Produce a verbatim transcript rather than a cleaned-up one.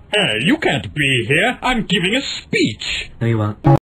Hey, you can't be here. I'm giving a speech. No, you won't.